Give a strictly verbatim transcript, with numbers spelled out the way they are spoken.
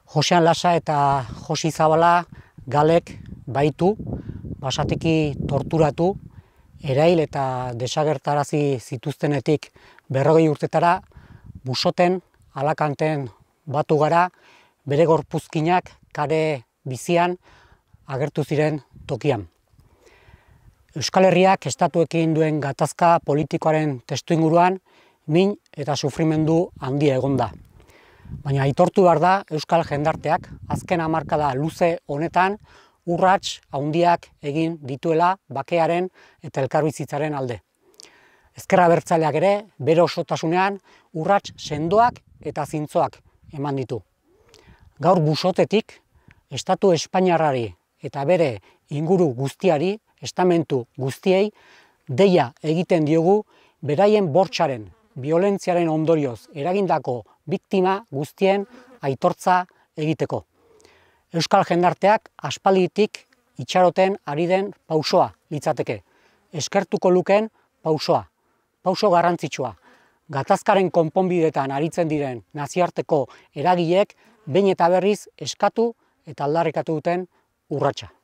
Josean Lasa eta Josi Zabala galek baitu, basatiki torturatu, erail eta desagertarazi zituztenetik berrogei urtetara, busoten, alakanten batu gara, bere gorpuzkinak kare bizian agertu ziren tokian. Euskal Herriak estatuekin duen gatazka politikoaren testuinguruan min eta sufrimendu handia egonda. Baina aitortu behar da Euskal jendarteak azken hamarkada luze honetan urrats handiak egin dituela bakearen eta elkarbizitzaren alde. Ezker Abertzaleak ere bere osotasunean urrats sendoak eta zintzoak eman ditu. Gaur busotetik Estatu Espainiarrari eta bere inguru guztiari, estamentu guztiei, deia egiten diogu beraien bortxaren, biolentziaren ondorioz eragindako biktima guztien aitortza egiteko. Euskal jendarteak aspalditik itxaroten ari den pausoa litzateke. Eskertuko luken pausoa, pauso garrantzitsua. Gatazkaren konponbidetan aritzen diren nazioarteko eragileek behin eta berriz eskatu eta aldarrikatu duten urratsa.